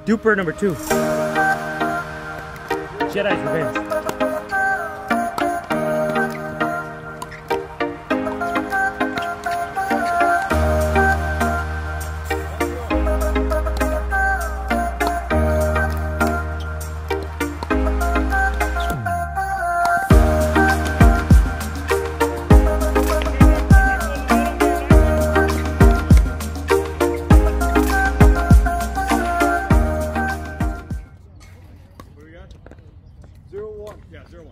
Duper number 2. Jedi's Revenge. Yeah, 0-1.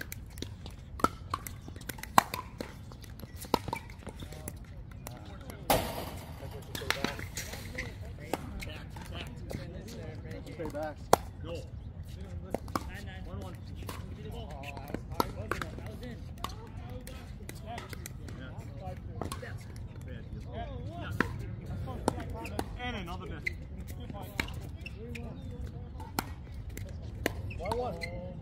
Stay back. Go. 1-1. And another miss. 1-1.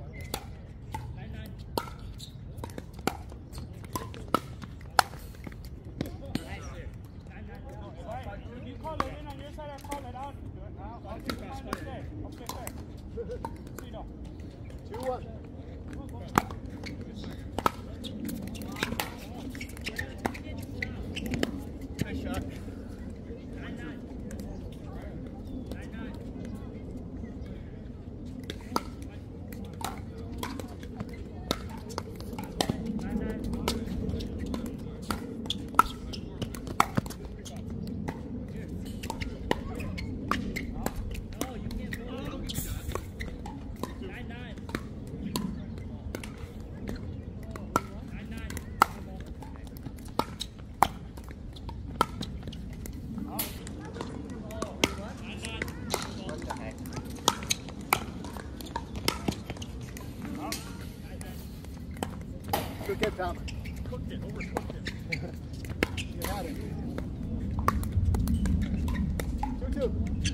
Call it in on your side, I call it out. I'll keep it. Okay, fair. 2-1. Nice shot. Good get, Tom. Cooked it, overcooked it. You had it. 2-2.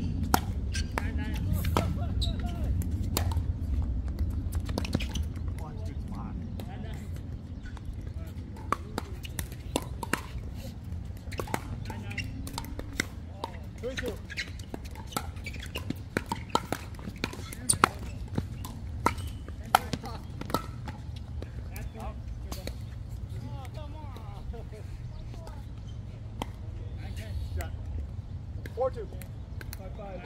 Shot. 4-2. 5-5.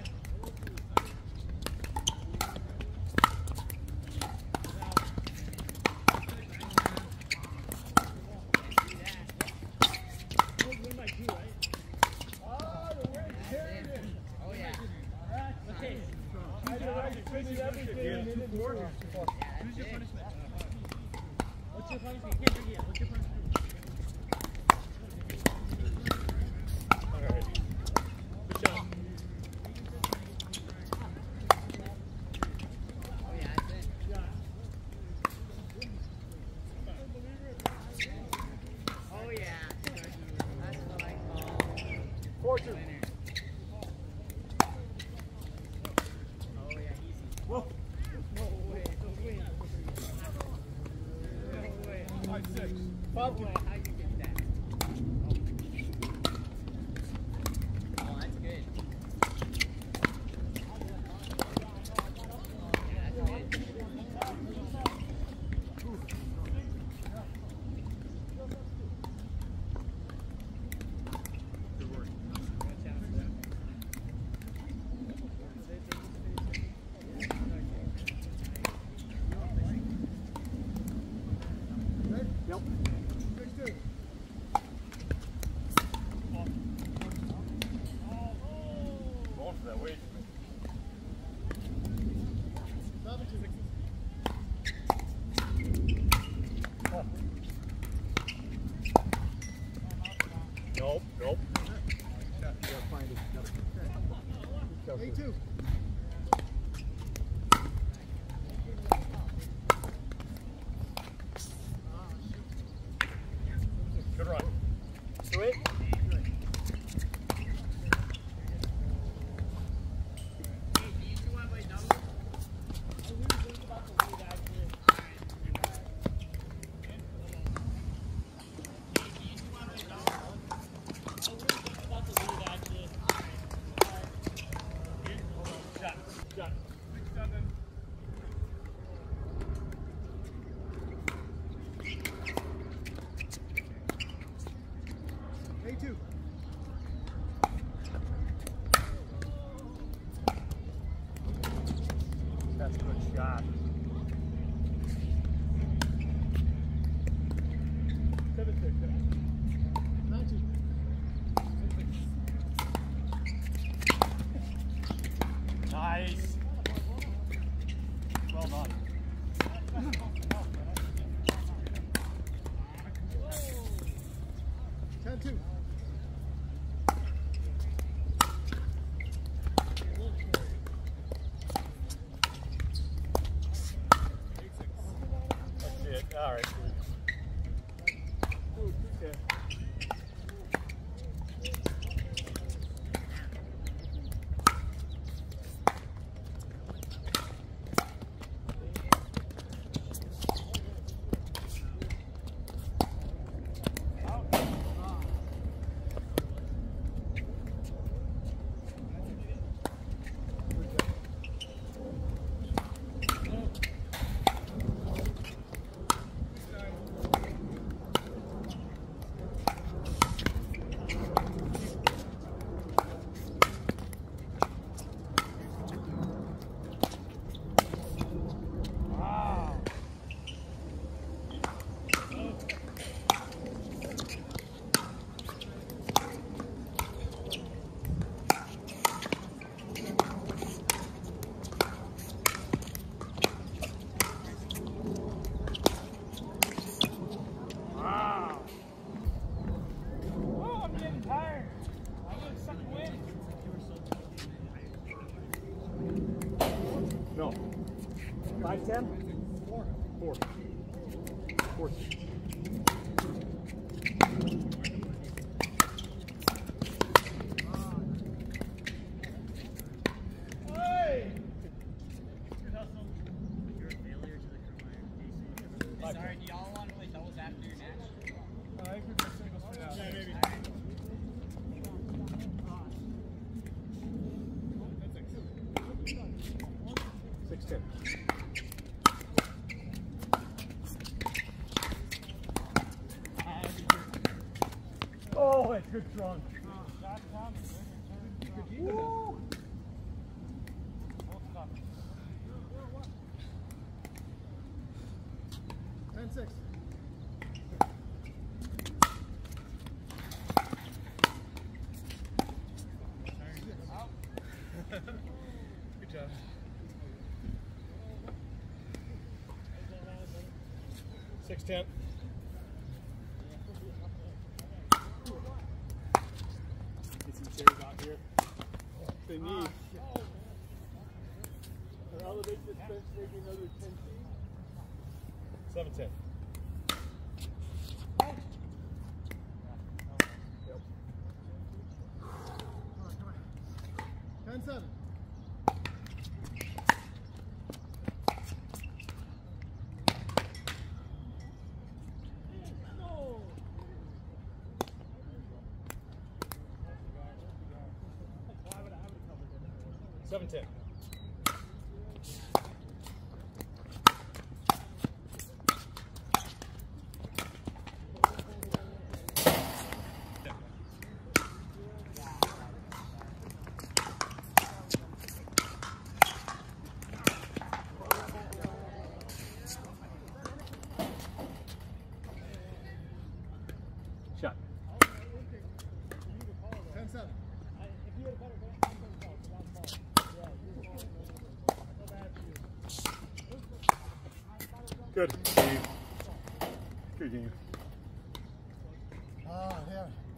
What's your punishment? You can't drink it yet. What's your punishment? Alright. Good shot. Oh yeah, that's it. Oh yeah. That's what I call 4-2. winner. Oh yeah, easy. Whoa. No way. No way. 5-6. No way. How you get that? Oh, that's good. Yeah, that's good. Good work. Yep. 6-2. Going for that weight. 7-2. Nope, nope. Gotta find it. 8-2. Good run. 2-8. Shot. 8-2. That's a good shot. 9-2. Nice. Well done. 10-2. That's it. All right. Ooh, okay. No. 5-10? 4. 4. Sorry, do y'all want to play doubles after your match? I think we're just singles for now. Yeah, maybe. 6-10. Oh, that's good drunk. Woo! 10-6. Good job. 6-10. Get some chairs out here. They need. Elevate this bench maybe another 10 feet. 7-10. Come on. 10-7. No. 7-10. Shot. 10-7. Good game. Good game. Yeah.